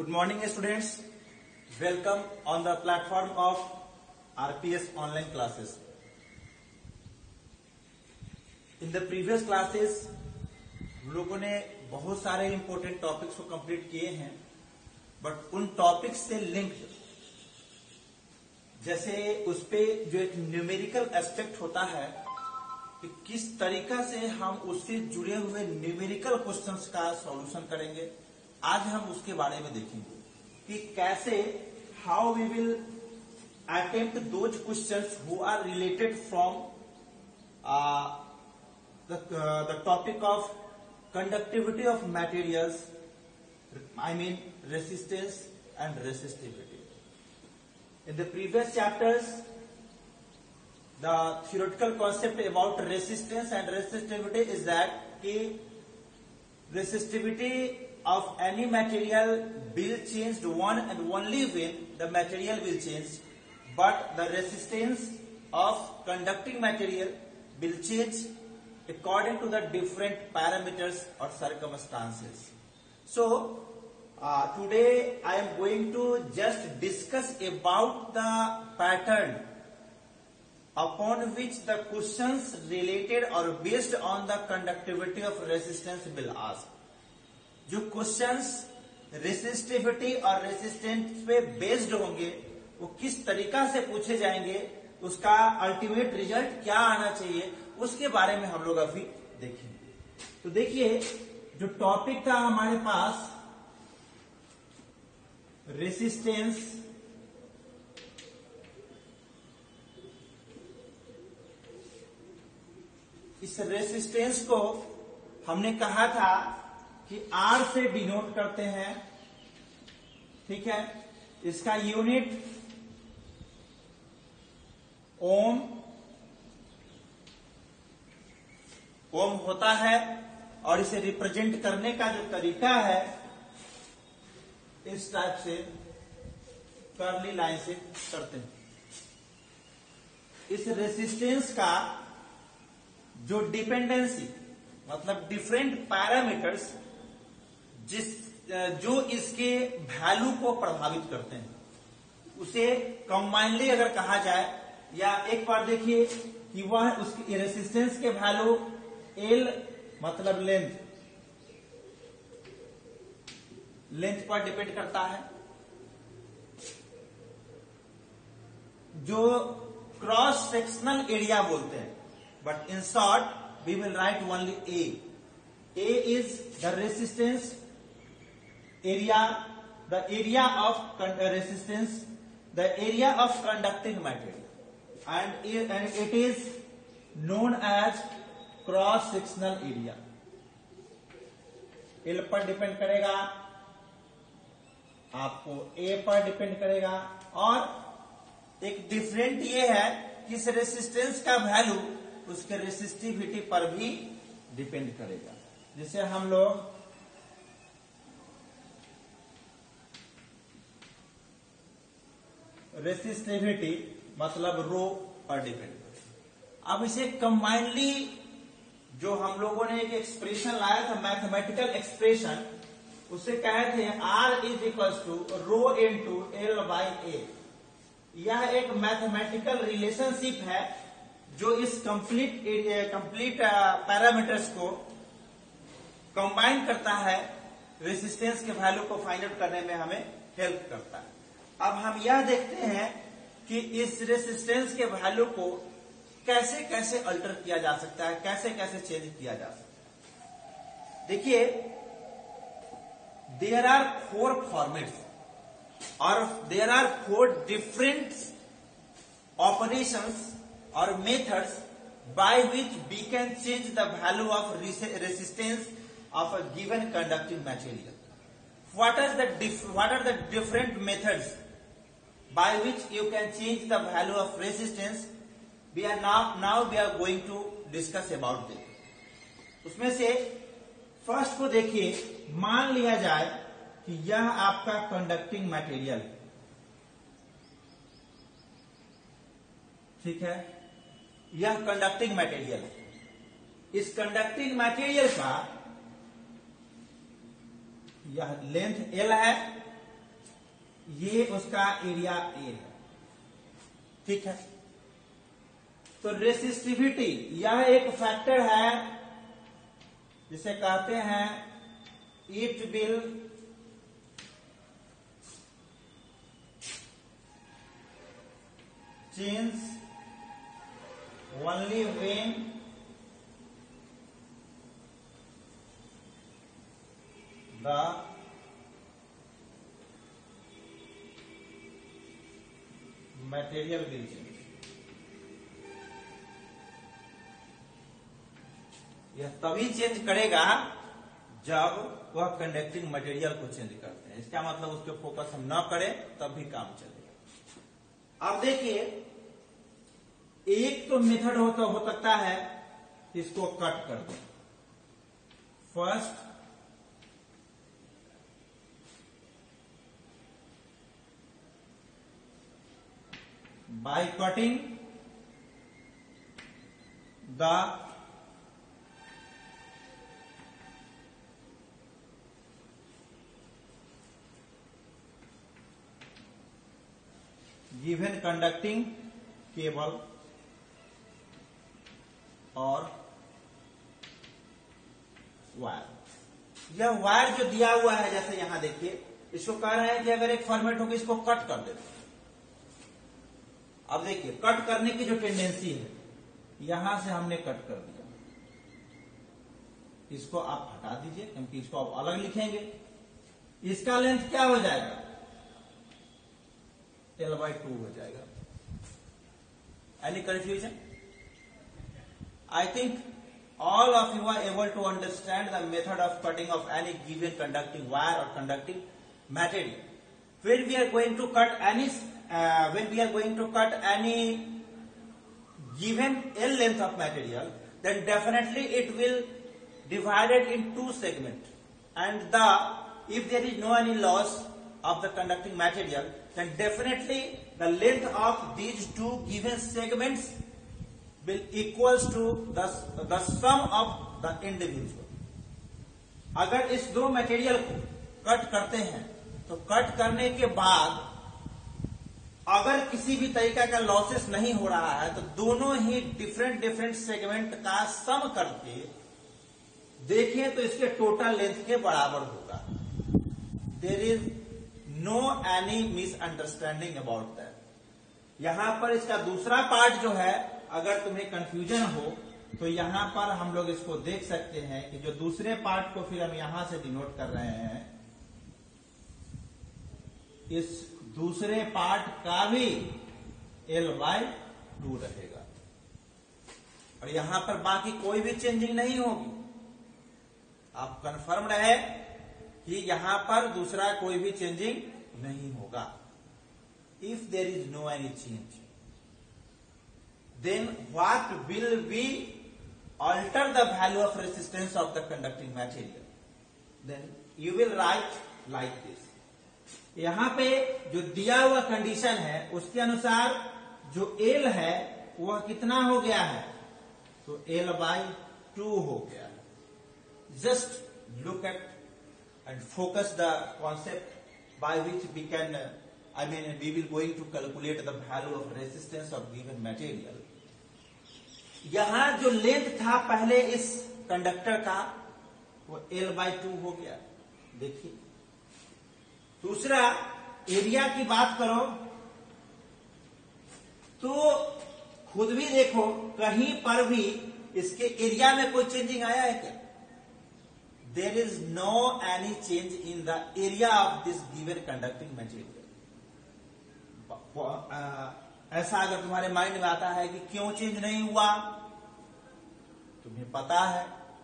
Good morning students, welcome on the platform of RPS online classes. In the previous classes हम लोगों ने बहुत सारे इंपॉर्टेंट टॉपिक्स को कंप्लीट किए हैं, बट उन टॉपिक्स से लिंक्ड जैसे उस पे जो एक न्यूमेरिकल एस्पेक्ट होता है कि किस तरीका से हम उससे जुड़े हुए न्यूमेरिकल क्वेश्चंस का सॉल्यूशन करेंगे, आज हम उसके बारे में देखेंगे कि कैसे how we will attempt those questions who are related from the topic of conductivity of materials, I mean resistance and resistivity. In the previous chapters, the theoretical concept about resistance and resistivity is that ki resistivity of any material will change one and only when the material will change, but the resistance of conducting material will change according to the different parameters or circumstances. So today I am going to just discuss about the pattern upon which the questions related or based on the conductivity of resistance will ask. जो questions resistivity और resistance पे based होंगे वो किस तरीका से पूछे जाएंगे, उसका अल्टीमेट रिजल्ट क्या आना चाहिए, उसके बारे में हम लोग अभी देखेंगे. तो देखिए जो टॉपिक था हमारे पास रेसिस्टेंस, इस रेसिस्टेंस को हमने कहा था कि R से डिनोट करते हैं, ठीक है. इसका यूनिट ओम होता है और इसे रिप्रेजेंट करने का जो तरीका है इस टाइप से कर्ली लाइन से करते हैं. इस रेसिस्टेंस का जो डिपेंडेंसी मतलब डिफरेंट पैरामीटर्स जो इसके वैल्यू को प्रभावित करते हैं उसे कंबाइनली अगर कहा जाए, या एक बार देखिए कि वह उसकी रेसिस्टेंस के वैल्यू एल मतलब लेंथ पर डिपेंड करता है, जो क्रॉस सेक्शनल एरिया बोलते हैं, but in short we will write only A. A is the resistance area, the area of resistance, the area of conducting material, and it is known as cross sectional area. L पर depend करेगा, आपको A पर depend करेगा, और एक different ये है कि इस रेसिस्टेंस का वैल्यू उसके रेसिस्टिविटी पर भी डिपेंड करेगा, जिसे हम लोग रेसिस्टिविटी मतलब रो पर डिपेंड करता है. अब इसे कंबाइनली जो हम लोगों ने एक एक्सप्रेशन लाया था, मैथमेटिकल एक्सप्रेशन, उसे कहे थे R is equal to rho into L by A. यह एक मैथमेटिकल रिलेशनशिप है जो इस कंप्लीट पैरामीटर्स को कंबाइन करता है, रेसिस्टेंस के वैल्यू को फाइंड आउट करने में हमें हेल्प करता है. अब हम यह देखते हैं कि इस रेसिस्टेंस के वैल्यू को कैसे कैसे अल्टर किया जा सकता है, कैसे कैसे चेंज किया जा सकता है. देखिए देयर आर 4 फॉर्मेट्स और देयर आर 4 डिफरेंट ऑपरेशंस और methods by which we can change the value of resistance of a given conducting material. What are the different methods by which you can change the value of resistance? We are now we are going to discuss about this. उसमें से first को देखिए, मान लिया जाए कि यह आपका कंडक्टिंग मटेरियल, ठीक है, यह कंडक्टिंग मटेरियल, इस कंडक्टिंग मटेरियल का यह लेंथ L है ये उसका एरिया ए है, ठीक है। तो रेसिस्टिविटी यह एक फैक्टर है जिसे कहते हैं it will change only when the material will change. यह तभी चेंज करेगा जब वह कंडक्टिंग मटेरियल को चेंज करते हैं। इसका मतलब उस पर फोकस हम न करें तब भी काम चलेगा। अब देखिए, एक तो मेथड हो सकता है इसको कट कर दें। First, by cutting the given conducting cable और वायर। यह वायर जो दिया हुआ है, जैसे यहां देखिए, इसको कह रहे हैं कि अगर एक फॉर्मेट होगी इसको कट कर देते। अब देखिए, कट करने की जो टेंडेंसी है, यहां से हमने कट कर दिया, इसको आप हटा दीजिए क्योंकि इसको आप अलग लिखेंगे। इसका लेंथ क्या हो जाएगा? L/2 हो जाएगा। Any confusion? I think all of you are able to understand the method of cutting of any given conducting wire or conducting material. When we are going to cut any given L length of material, then definitely it will divided in two segments, and if there is no any loss of the conducting material, then definitely the length of these two given segments will equals to the sum of the individual. अगर इस दो material को cut करते हैं तो cut करने के बाद अगर किसी भी तरीका का लॉसेस नहीं हो रहा है तो दोनों ही डिफरेंट सेगमेंट का सम करके देखिए तो इसके टोटल लेंथ के बराबर होगा। There is no any misunderstanding about that. यहां पर इसका दूसरा पार्ट जो है, अगर तुम्हें कंफ्यूजन हो तो यहां पर हम लोग इसको देख सकते हैं कि जो दूसरे पार्ट को फिर हम यहां से डिनोट कर रहे हैं, इस दूसरे पार्ट का भी L/2 रहेगा और यहां पर बाकी कोई भी चेंजिंग नहीं होगी। आप कंफर्म रहे कि यहां पर दूसरा कोई भी चेंजिंग नहीं होगा। If there is no any change, then what will be alter the value of resistance of the conducting material? Then you will write like this. यहां पे जो दिया हुआ कंडीशन है उसके अनुसार जो L है वह कितना हो गया है, तो L/2 हो गया है। Just look at and focus the concept by which we can we will going to calculate the value of resistance of given material. यहां जो लेंथ था पहले इस कंडक्टर का वो L/2 हो गया। देखिए, दूसरा एरिया की बात करो तो खुद भी देखो कहीं पर भी इसके एरिया में कोई चेंजिंग आया है क्या? There is no any change in the area of this given conducting material. ऐसा अगर तुम्हारे माइंड में आता है कि क्यों चेंज नहीं हुआ, तुम्हें पता है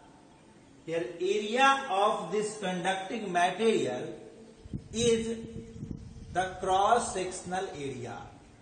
area of this conducting material is the cross sectional area.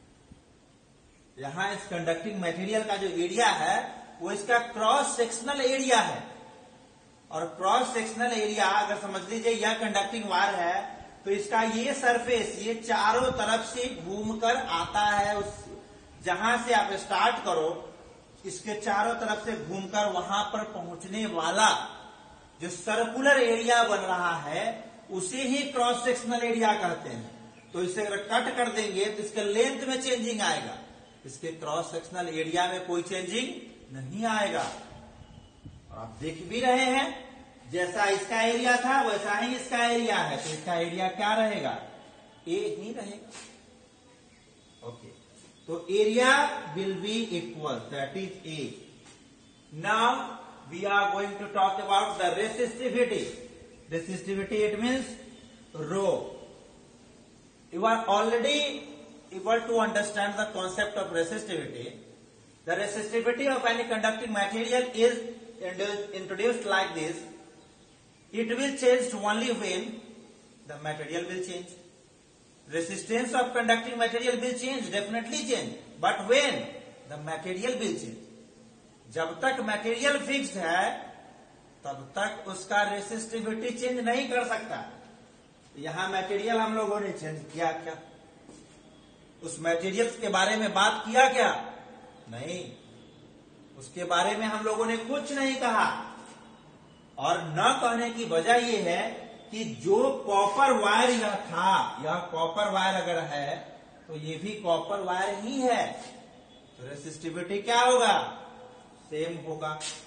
यहां इस कंडक्टिंग मटेरियल का जो एरिया है वो इसका क्रॉस सेक्शनल एरिया है। और क्रॉस सेक्शनल एरिया अगर समझ लीजिए यह कंडक्टिंग वायर है तो इसका ये सरफेस ये चारों तरफ से घूमकर आता है। उस जहां से आप स्टार्ट करो इसके चारों तरफ से घूमकर वहां पर पहुंचने वाला जो सर्कुलर एरिया बन रहा है उसे ही क्रॉस सेक्शनल एरिया कहते हैं। तो इसे अगर कट कर देंगे तो इसके लेंथ में चेंजिंग आएगा, इसके क्रॉस सेक्शनल एरिया में कोई चेंजिंग नहीं आएगा। और आप देख भी रहे हैं जैसा इसका एरिया था वैसा ही इसका एरिया है, तो इसका एरिया क्या रहेगा, ए ही रहेगा। ओके, तो area will be equal, that is A. Now we are going to talk about the resistivity. Resistivity, it means rho. You are already able to understand the concept of resistivity. The resistivity of any conducting material is introduced like this. It will change only when the material will change. Resistance of conducting material will change, definitely change. But when the material will change. जब तक material fixed है तब तक उसका resistivity change नहीं कर सकता। यहां मटेरियल हम लोगों ने चेंज किया क्या, उस मटेरियल के बारे में बात किया क्या, नहीं, उसके बारे में हम लोगों ने कुछ नहीं कहा। और न कहने की वजह यह है कि जो कॉपर वायर यह था, यह कॉपर वायर अगर है तो ये भी कॉपर वायर ही है, तो रेसिस्टिविटी क्या होगा, सेम होगा।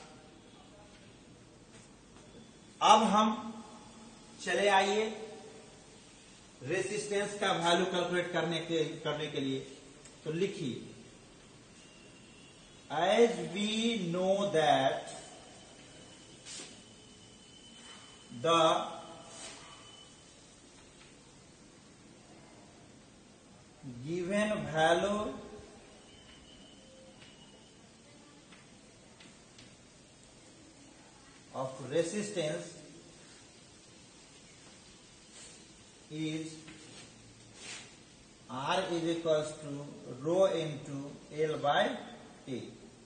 अब हम चले आइए रेसिस्टेंस का वैल्यू कैलकुलेट करने के लिए, तो लिखिए, as we know that the given value of resistance is R is equals to rho into L by A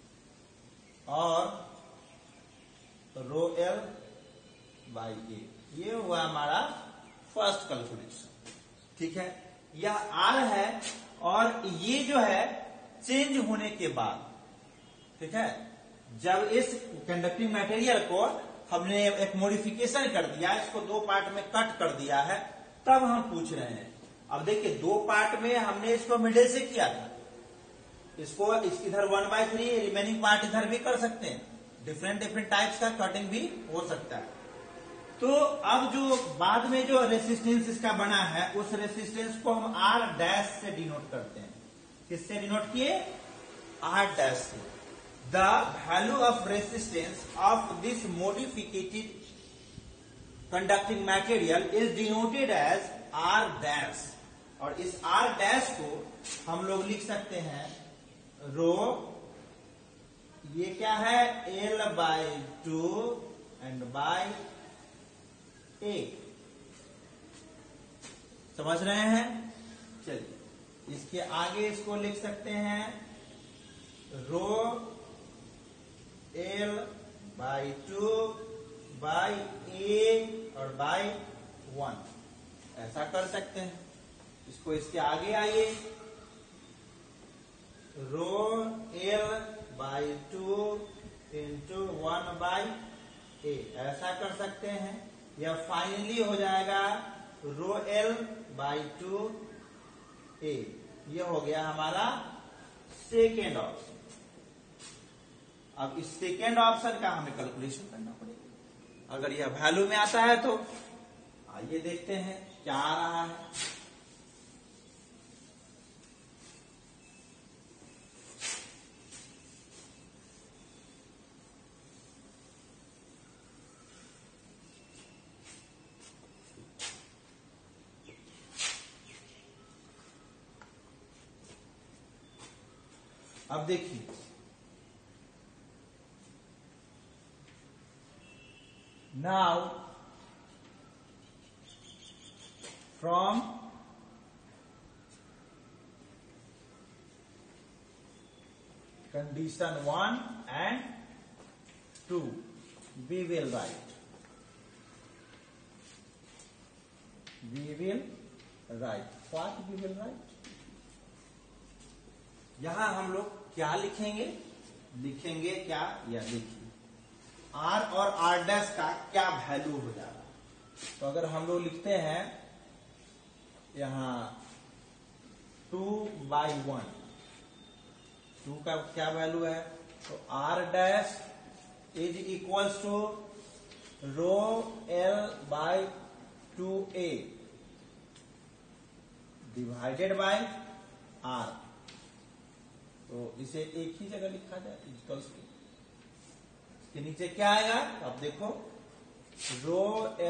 और rho L by A। ये हुआ हमारा फर्स्ट कैलकुलेशन, ठीक है। यह R है और ये जो है चेंज होने के बाद, ठीक है, जब इस कंडक्टिंग मटेरियल को हमने एक मॉडिफिकेशन कर दिया, इसको दो पार्ट में कट कर दिया है, तब हम पूछ रहे हैं। अब देखिए, दो पार्ट में हमने इसको मिडिल से किया था, इसको इधर 1/3 रिमेनिंग पार्ट इधर भी कर सकते हैं, डिफरेंट डिफरेंट टाइप्स का कटिंग भी हो सकता है। तो अब जो बाद में जो रेसिस्टेंस इसका बना है, उस रेसिस्टेंस को हम R डैश से डिनोट करते हैं। किससे डिनोट किए, R डैश से। The value of resistance of this modified conducting material is denoted as R dash, और इस R dash को हम लोग लिख सकते हैं रो, ये क्या है, L/2 and by A। समझ रहे हैं, चलिए इसके आगे इसको लिख सकते हैं रो L/2 by A और by 1, ऐसा कर सकते हैं। इसको इसके आगे आइए, रो L/2 into 1 by A, ऐसा कर सकते हैं। यह फाइनली हो जाएगा रो L/2 A। यह हो गया हमारा सेकेंड ऑप्शन। अब इस सेकेंड ऑप्शन का हमें कैलकुलेशन करना पड़ेगा। अगर यह वैल्यू में आता है तो आइए देखते हैं क्या आ रहा है। अब देखिए, now from condition 1 and 2 we will write what we will write। यहां हम लोग क्या लिखेंगे, क्या, या देखिए R और R डैश का क्या वैल्यू हो जाएगा। तो अगर हम लोग लिखते हैं यहां 2/1। 2 का क्या वैल्यू है, तो R dash is equals to rho L/2A divided by R। तो इसे एक ही जगह लिखा जाए, इक्वल्स टू, इसके नीचे क्या आएगा, अब देखो रो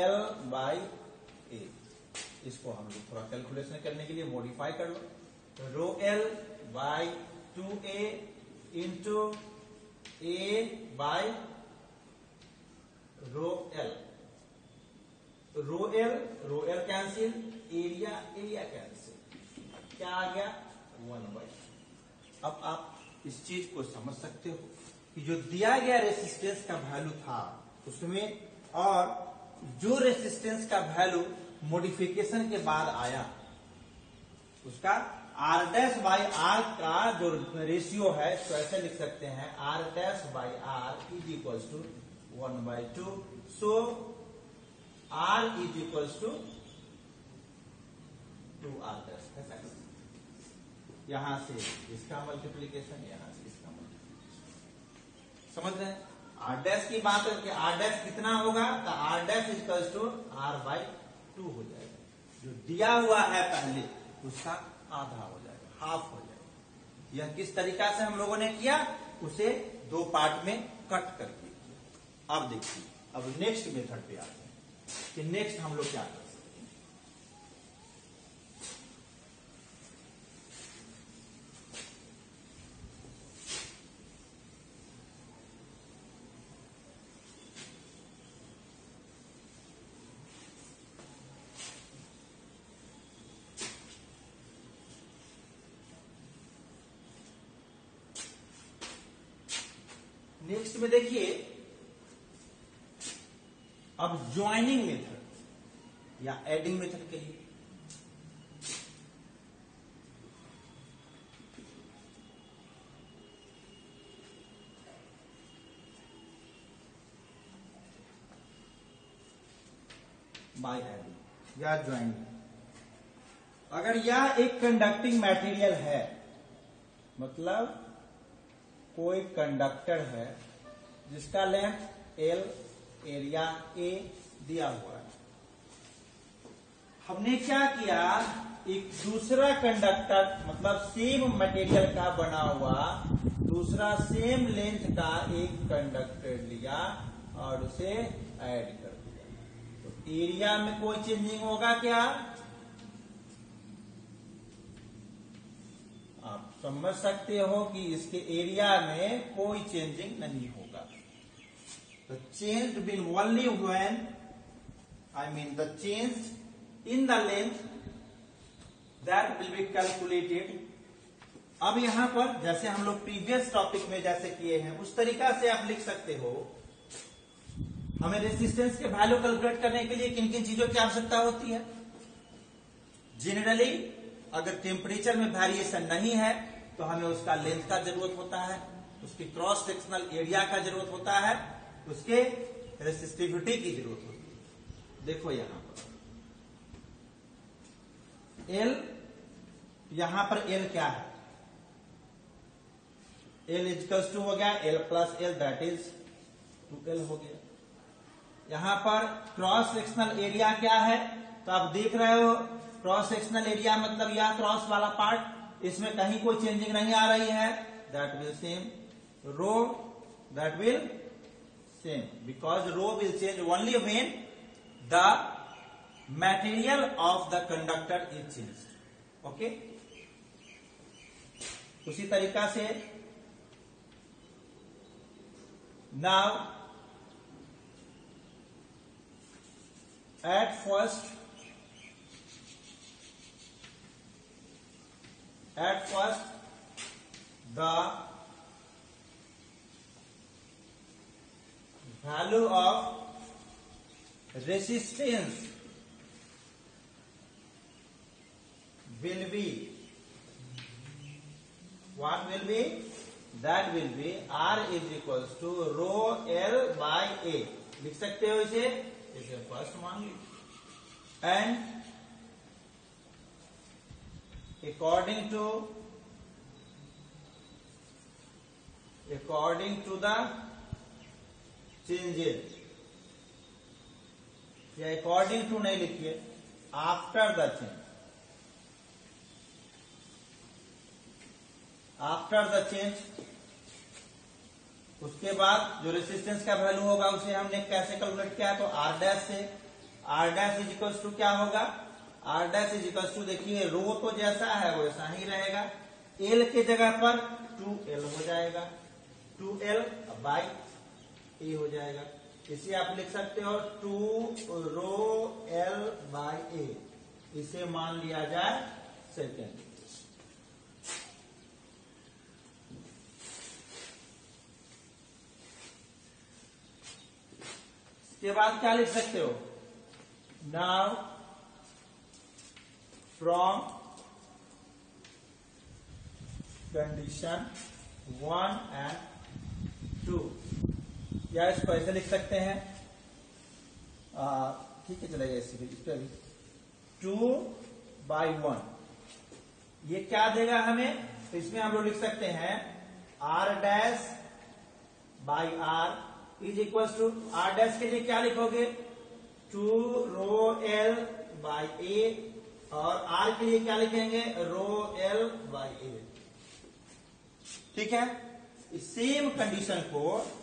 L/A। इसको हम लोग थोड़ा कैलकुलेशन करने के लिए मॉडिफाई कर लो, तो रो L/2A इंटू A/रो L। Rho L cancel, area cancel, क्या आ गया 1/2। अब आप इस चीज को समझ सकते हो कि जो दिया गया रेसिस्टेंस का वैल्यू था उसमें, और जो रेसिस्टेंस का वैल्यू मॉडिफिकेशन के बाद आया, उसका R डैश बाई R का जो रेशियो है, तो ऐसे लिख सकते हैं R dash by R is equals to 1/2। So R is equals to 2R dash. ऐसा यहां से इसका मल्टीप्लीकेशन, यहां से इसका मल्टीप्लीकेशन, समझ रहे हैं। R डैश की बात करके R डैश कितना होगा, तो R dash equals to R/2 हो जाएगा। जो दिया हुआ है पहले उसका आधा हो जाएगा, हाफ हो जाएगा। यह किस तरीका से हम लोगों ने किया, उसे दो पार्ट में कट करके किया। अब देखिए, अब नेक्स्ट मेथड पे आते हैं कि नेक्स्ट हम लोग क्या कर सकते हैं। नेक्स्ट में देखिए, अब ज्वाइनिंग मेथड या एडिंग मेथड के लिए बाय एडिंग या ज्वाइनिंग, अगर यह एक कंडक्टिंग मटेरियल है, मतलब कोई कंडक्टर है जिसका लेंथ L, एरिया A दिया हुआ है, हमने क्या किया, एक दूसरा कंडक्टर मतलब सेम मटेरियल का बना हुआ दूसरा सेम लेंथ का एक कंडक्टर लिया और उसे ऐड कर दिया। तो एरिया में कोई चेंजिंग होगा क्या, आप समझ सकते हो कि इसके एरिया में कोई चेंजिंग नहीं होगा। The change will only when, the change in the length that will be calculated। अब यहां पर जैसे हम लोग प्रीवियस टॉपिक में जैसे किए हैं उस तरीका से आप लिख सकते हो। हमें रेसिस्टेंस के वैल्यू कैलकुलेट करने के लिए किन किन चीजों की आवश्यकता होती है। जनरली अगर टेम्परेचर में वेरिएशन नहीं है तो हमें उसका लेंथ का जरूरत होता है, उसकी क्रॉस सेक्शनल एरिया का जरूरत होता है, उसके रेसिस्टिविटी की जरूरत होती है। देखो यहां पर L, यहां पर L क्या है, L इक्वल्स टू हो गया L plus L that is 2L हो गया। यहां पर क्रॉस सेक्शनल एरिया क्या है, तो आप देख रहे हो क्रॉस सेक्शनल एरिया मतलब यह क्रॉस वाला पार्ट, इसमें कहीं कोई चेंजिंग नहीं आ रही है, that will same. Rho that will same because rho will change only when the material of the conductor is changed. Okay, उसी तरीका से now at first the value of resistance will be, what will be, that will be R is equals to rho L by A। लिख सकते हो इसे first मान ली, and according to the changes, या अकॉर्डिंग टू नहीं लिखिए, after the change, after the change. उसके बाद जो रेसिस्टेंस का वैल्यू होगा उसे हमने कैसे कैलकुलेट किया, तो आर डैश से, R dash is equal to क्या होगा, R dash is equal to, देखिए रो तो जैसा है वैसा ही रहेगा, एल के जगह पर 2L हो जाएगा, 2L बाई ए हो जाएगा। इसे आप लिख सकते हो 2 रो L बाई ए, इसे मान लिया जाए सेकेंड। इसके बाद क्या लिख सकते हो, नाउ फ्रॉम कंडीशन 1 and 2, या इसको ऐसे लिख सकते हैं, ठीक है चलेगा, इस पे भी 2/1, ये क्या देगा हमें, तो इसमें हम लोग लिख सकते हैं R dash by R is equal to, R dash के लिए क्या लिखोगे 2 रो L बाई ए, और आर के लिए क्या लिखेंगे रो L बाई ए। ठीक है, इस सेम कंडीशन को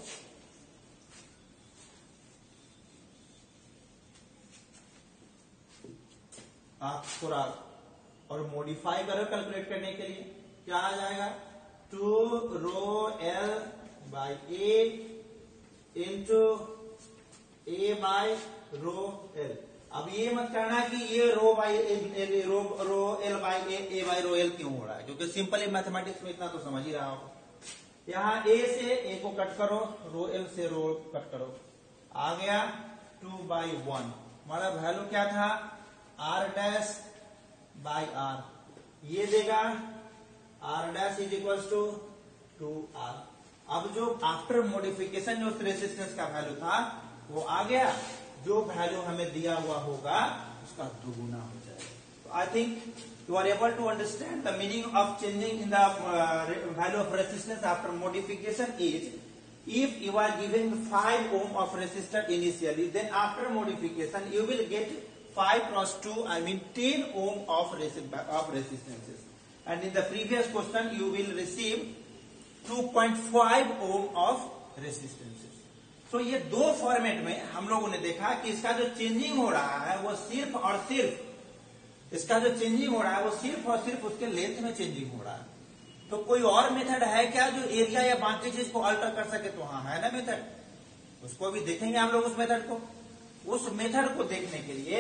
आप थोड़ा और मॉडिफाई करो कैलकुलेट करने के लिए, क्या आ जाएगा 2 rho L by A into A by rho L। अब ये मत कहना कि ये rho by rho L by A by rho L क्यों हो रहा है, क्योंकि सिंपली मैथमेटिक्स में इतना तो समझ ही रहा हो। यहां ए से ए को कट करो, रो L से रो कट करो, आ गया 2/1। हमारा वैल्यू क्या था R डैश बाई आर, ये देगा R dash is equal to 2R। अब जो आफ्टर मॉडिफिकेशन जो रेसिस्टेंस का वैल्यू था वो आ गया, जो वैल्यू हमें दिया हुआ होगा उसका दोगुना हो जाएगा। तो I think you are able to understand the meaning of changing in the value of resistance after modification is, if you are giving 5 ohm of resistor initially, then after modification you will get 5 cross 2, I mean 10 ohm of resistances, and in the previous question you will receive 2.5 ohm of resistances। तो ये दो format में हम लोगों ने देखा कि इसका जो चेंजिंग हो रहा है वो सिर्फ और सिर्फ, इसका जो चेंजिंग हो रहा है वो सिर्फ और सिर्फ उसके लेंथ में चेंजिंग हो रहा है। तो कोई और मेथड है क्या जो एरिया या बाकी चीज को अल्टर कर सके, तो हाँ है ना मेथड, उसको भी देखेंगे हम लोग उस मेथड को। उस मेथड को देखने के लिए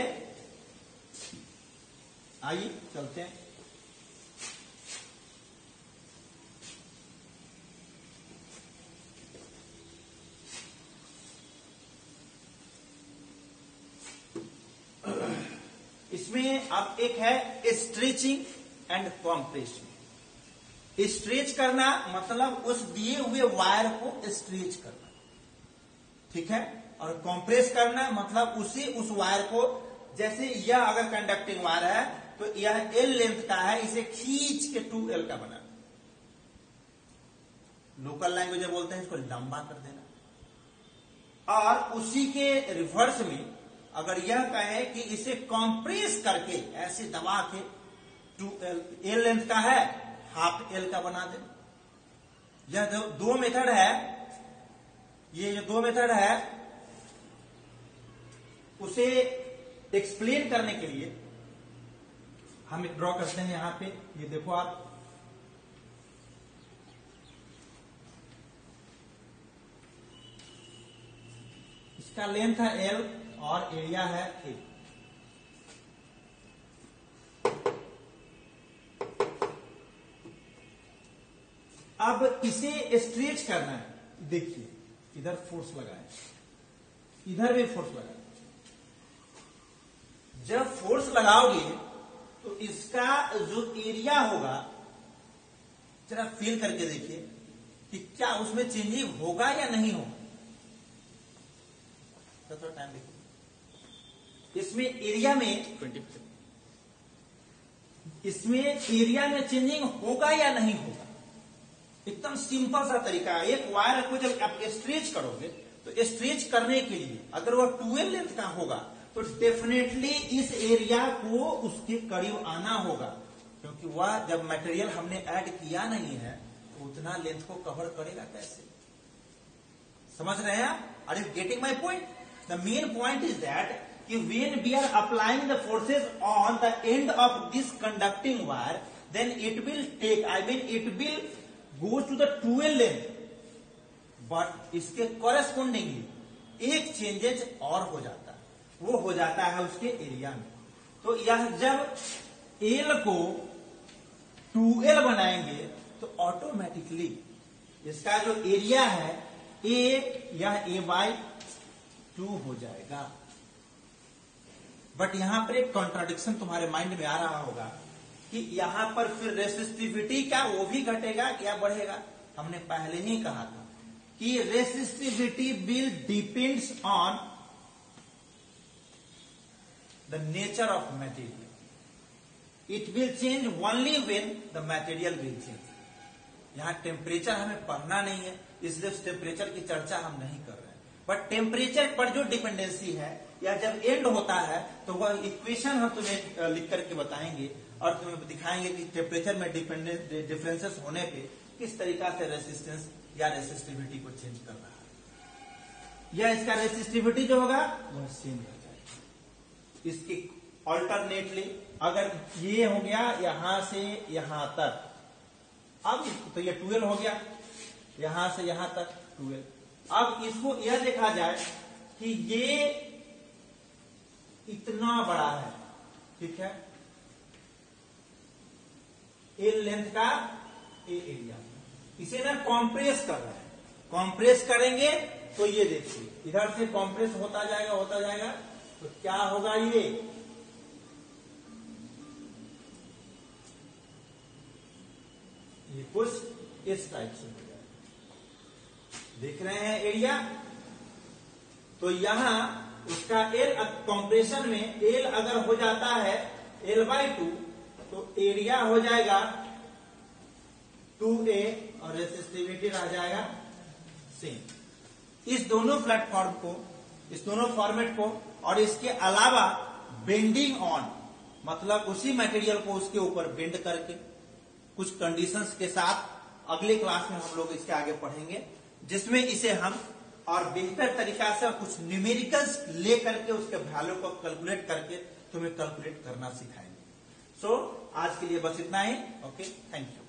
आइए चलते हैं। इसमें अब एक है स्ट्रेचिंग एंड कॉम्प्रेशन। स्ट्रेच करना मतलब उस दिए हुए वायर को स्ट्रेच करना, ठीक है, और कॉम्प्रेस करना मतलब उस वायर को, जैसे यह अगर कंडक्टिंग वायर है तो यह L लेंथ का है, इसे खींच के 2L का बना, लोकल लैंग्वेज में बोलते हैं इसको लंबा कर देना। और उसी के रिवर्स में अगर यह कहे कि इसे कंप्रेस करके ऐसे दबा के 2L L लेंथ का है हाफ L का बना दे। यह दो मेथड है, ये जो दो मेथड है उसे एक्सप्लेन करने के लिए हम ड्रॉ करते हैं यहां पे, ये देखो आप, इसका लेंथ है L और एरिया है A। अब इसे स्ट्रेच करना है, देखिए इधर फोर्स लगाए, इधर भी फोर्स लगाए। जब फोर्स लगाओगे तो इसका जो एरिया होगा जरा फील करके देखिए कि क्या उसमें चेंजिंग होगा या नहीं होगा। थोड़ा टाइम देखिए, इसमें एरिया में 20% इसमें एरिया में चेंजिंग होगा या नहीं होगा। एकदम सिंपल सा तरीका है। एक वायर को जब आप स्ट्रेच करोगे तो स्ट्रेच करने के लिए अगर वह 12 लेंथ का होगा तो डेफिनेटली इस एरिया को उसके करीब आना होगा, क्योंकि वह जब मटेरियल हमने ऐड किया नहीं है तो उतना लेंथ को कवर करेगा कैसे। समझ रहे हैं आप? Are you getting my point? The main point is that कि when we are applying the forces on the end of this conducting wire, then it will take, it will go to the 12 length, but इसके correspondingly एक changes और हो जाता है, वो हो जाता है उसके एरिया में। तो यह जब L को 2L बनाएंगे तो ऑटोमेटिकली इसका जो एरिया है A, यह A/2 हो जाएगा। बट यहां पर एक कॉन्ट्राडिक्शन तुम्हारे माइंड में आ रहा होगा कि यहां पर फिर रेसिस्टिविटी क्या वो भी घटेगा क्या बढ़ेगा? हमने पहले ही कहा था कि resistivity will depends on the nature of material. It will change only when the material will change. यहां टेम्परेचर हमें पढ़ना नहीं है, इसलिए उस टेम्परेचर की चर्चा हम नहीं कर रहे हैं। बट टेम्परेचर पर जो डिपेंडेंसी है या जब एंड होता है तो वह इक्वेशन हम तुम्हें लिख करके बताएंगे और तुम्हें दिखाएंगे कि टेम्परेचर में डिफरेंसेस होने पे किस तरीका से रेसिस्टेंस या रेसिस्टिविटी को चेंज कर रहा है, या इसका रेसिस्टिविटी जो होगा वह सेम हो जाएगा। इसके ऑल्टरनेटली अगर ये हो गया यहां से यहां तक, अब तो ये 12 हो गया, यहां से यहां तक 12। अब इसको यह देखा जाए कि ये इतना बड़ा है, ठीक है, ए लेंथ का ए एरिया, इसे ना कॉम्प्रेस कर रहे हैं। कॉम्प्रेस करेंगे तो ये देखिए इधर से कॉम्प्रेस होता जाएगा तो क्या होगा, ये कुछ इस टाइप से हो जाएगा। देख रहे हैं एरिया? तो यहां उसका एल कॉम्प्रेशन में एल अगर हो जाता है L/2 तो एरिया हो जाएगा 2A और रेसिस्टिविटी रह जाएगा सेम। इस दोनों प्लेटफॉर्म को, इस दोनों फॉर्मेट को और इसके अलावा बेंडिंग ऑन, मतलब उसी मटेरियल को उसके ऊपर बेंड करके कुछ कंडीशंस के साथ अगले क्लास में हम लोग इसके आगे पढ़ेंगे, जिसमें इसे हम और बेहतर तरीका से कुछ न्यूमेरिकल्स ले करके उसके वैल्यू को कैलकुलेट करके तुम्हें कैलकुलेट करना सिखाएंगे। सो आज के लिए बस इतना ही। Okay, thank you.